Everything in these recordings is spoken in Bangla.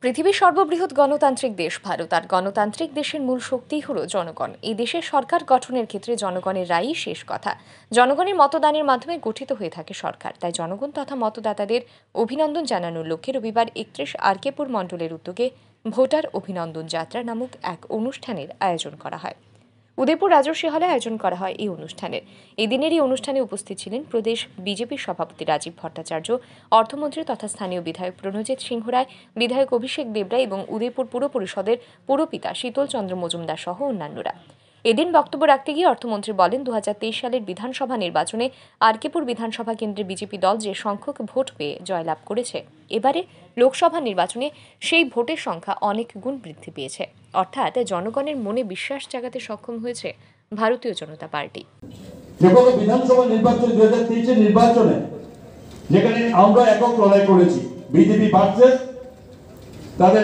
পৃথিবীর সর্ববৃহৎ গণতান্ত্রিক দেশ ভারত, আর গণতান্ত্রিক দেশের মূল শক্তিই হল জনগণ। এই দেশের সরকার গঠনের ক্ষেত্রে জনগণের রায়ই শেষ কথা। জনগণের মতদানের মাধ্যমে গঠিত হয়ে থাকে সরকার। তাই জনগণ তথা মতদাতাদের অভিনন্দন জানানোর লক্ষ্যে রবিবার 31 আরকেপুর মণ্ডলের উদ্যোগে ভোটার অভিনন্দন যাত্রা নামক এক অনুষ্ঠানের আয়োজন করা হয়। উদয়পুর রাজর্ষি হলে আয়োজন করা হয় এই অনুষ্ঠানের। এদিনের এই অনুষ্ঠানে উপস্থিত ছিলেন প্রদেশ বিজেপির সভাপতি রাজীব ভট্টাচার্য, অর্থমন্ত্রী তথা স্থানীয় বিধায়ক প্রণজিৎ সিংহ রায়, বিধায়ক অভিষেক দেবরায় এবং উদয়পুর পুর পরিষদের পুরপিতা শীতল চন্দ্র মজুমদার সহ অন্যান্যরা। এদিন বক্তব্য রাখতে গিয়ে অর্থমন্ত্রী বলেন, 2023 সালের বিধানসভা নির্বাচনে আরকেপুর বিধানসভা কেন্দ্রের বিজেপি দল যে সংখ্যক ভোট পেয়ে জয়লাভ করেছে, এবারে লোকসভা নির্বাচনে সেই ভোটের সংখ্যা অনেক গুণ বৃদ্ধি পেয়েছে। অর্থাৎ জনগণের মনে বিশ্বাস জাগাতে সক্ষম হয়েছে ভারতীয় জনতা পার্টি। বিধানসভা নির্বাচন 2023 নির্বাচনে যেখানে আমরা একক লড়াই করেছি, বিজেপি ভার্সেস তাদের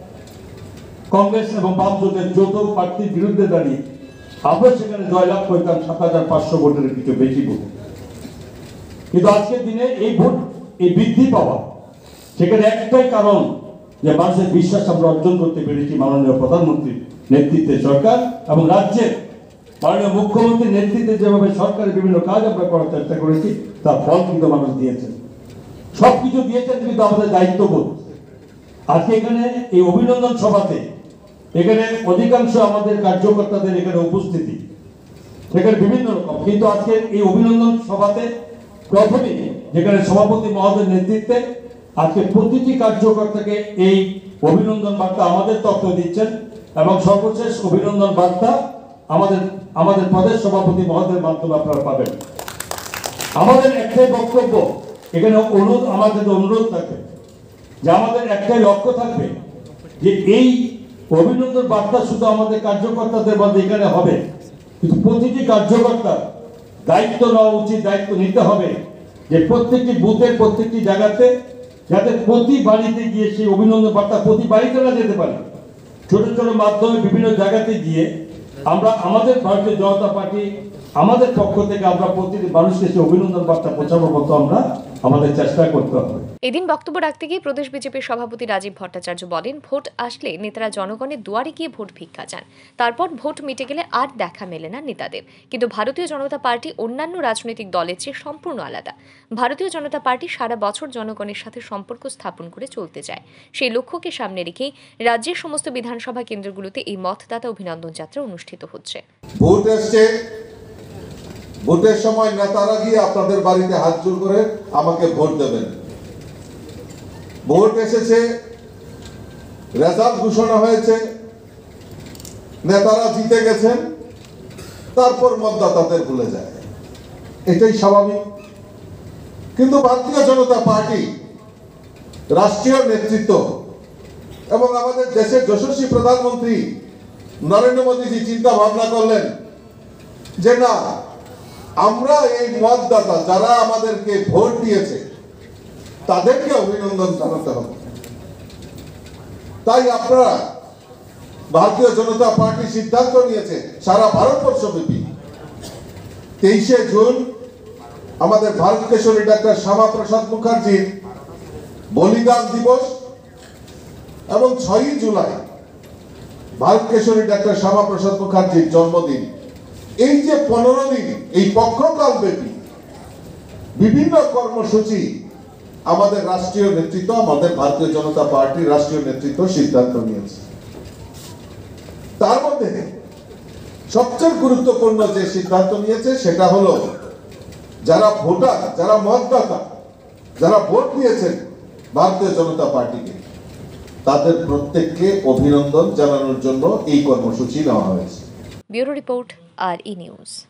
কংগ্রেস এবং বাম জোটের যৌথ প্রার্থীর বিরুদ্ধে দাঁড়িয়ে আমরা সেখানে জয়লাভ করতাম 7,500 ভোটের কিছু বেশি ভোট। কিন্তু আজকের দিনে এই ভোট এই বৃদ্ধি পাওয়া সেখানে একটাই কারণ যে মানুষের বিশ্বাস আমরা অর্জন করতে পেরেছি মাননীয় প্রধানমন্ত্রীর নেতৃত্বে সরকার এবং রাজ্যের মাননীয় মুখ্যমন্ত্রীর নেতৃত্বে যেভাবে সরকারের বিভিন্ন কাজ আমরা করার চেষ্টা করেছি তার ফল কিন্তু মানুষ দিয়েছেন। সবকিছু দিয়েছেন কিন্তু আমাদের দায়িত্ববোধ। আজকে এখানে এই অভিনন্দন সভাতে এখানে অধিকাংশ আমাদের কার্যকর্তাদের এখানে উপস্থিতি সেখানে বিভিন্ন রকম, কিন্তু আজকে এই অভিনন্দন সভাতে প্রথমে যেখানে সভাপতি মহোদয়ের নেতৃত্বে আজকে প্রতিটি কার্যকর্তাকে এই অভিনন্দন বার্তা আমাদের তথ্য দিচ্ছেন এবং সর্বশেষ অভিনন্দন বার্তা আমাদের প্রদেশ সভাপতি মহোদয়ের মাধ্যমে আপনারা পাবেন। আমাদের একটাই বক্তব্য এখানে আমাদের অনুরোধ থাকবে যে আমাদের একটাই লক্ষ্য থাকবে যে এই অভিনন্দন বার্তা শুধু আমাদের কার্যকর্তাদের মধ্যে এখানে হবে, কিন্তু প্রতিটি কার্যকর্তা দায়িত্ব নেওয়া উচিত, দায়িত্ব নিতে হবে যে প্রত্যেকটি বুথের প্রত্যেকটি জায়গাতে যাতে প্রতি বাড়িতে গিয়ে সেই অভিনন্দন বার্তা প্রতি বাড়িতে না যেতে পারে, ছোট ছোট মাধ্যমে বিভিন্ন জায়গাতে গিয়ে আমরা আমাদের ভারতীয় জনতা পার্টি আমাদের পক্ষ থেকে আমরা প্রতিটি মানুষকে সেই অভিনন্দন বার্তা পৌঁছানোর মতো আমরা আমাদের চেষ্টা করতে হবে। এদিন বক্তব্য রাখতে গিয়ে প্রদেশ বিজেপির সভাপতি রাজীব ভট্টাচার্য বলেন, ভোট আসলে নেতারা জনগণের দুয়ারে গিয়ে ভোট ভিক্ষা চান, তারপর ভোট মিটে গেলে আর দেখা মেলে না নেতাদের। কিন্তু ভারতীয় জনতা পার্টি অন্যান্য রাজনৈতিক দলের চেয়ে সম্পূর্ণ আলাদা। ভারতীয় জনতা পার্টি সারা বছর জনগণের সাথে সম্পর্ক স্থাপন করে চলতে চায়। সেই লক্ষ্যকে সামনে রেখেই রাজ্যের সমস্ত বিধানসভা কেন্দ্রগুলোতে এই মতদাতা অভিনন্দন যাত্রা অনুষ্ঠিত হচ্ছে। ভোট আসছে, ভোটের সময় নেতারা গিয়ে আপনাদের বাড়িতে হাত জোড় করে আমাকে ভোট দেবেন। ভোট এসেছে, রেজাল্ট ঘোষণা হয়েছে, নেতারা জিতে গেছেন, তারপর মতদাতাদের ভুলে যায়, এটাই স্বাভাবিক। কিন্তু ভারতীয় জনতা পার্টি রাষ্ট্রীয় নেতৃত্ব এবং আমাদের দেশের যশস্বী প্রধানমন্ত্রী নরেন্দ্র মোদীজি চিন্তা ভাবনা করলেন যে না, আমরা এই মতদাতা যারা আমাদেরকে ভোট দিয়েছে তাদেরকে অভিনন্দন জানাতে হবে। তাই আপনারা ভারতীয় জনতা পার্টি সিদ্ধান্ত নিয়েছে সারা ভারতবর্ষব্যাপী 23 জুন আমাদের ভারত কেশরী ডাক্তার শ্যামাপ্রসাদ মুখার্জির বলিদান দিবস এবং 6 জুলাই ভারত কেশরী ডাক্তার শ্যামাপ্রসাদ মুখার্জির জন্মদিন, এই যে 15 দিন এই পক্ষকাল ব্যাপী বিভিন্ন কর্মসূচি আমাদের রাষ্ট্রীয় নেতৃত্ব, আমাদের ভারতীয় জনতা পার্টির রাষ্ট্রীয় নেতৃত্ব সিদ্ধান্ত নিয়েছে। তার মধ্যে সবচেয়ে গুরুত্বপূর্ণ যে সিদ্ধান্ত নিয়েছে সেটা হলো যারা ভোটার, যারা মতদাতা, যারা ভোট দিয়েছেন ভারতীয় জনতা পার্টিকে, তাদের প্রত্যেককে অভিনন্দন জানানোর জন্য এই কর্মসূচি নেওয়া হয়েছে। Bureau report, RE news.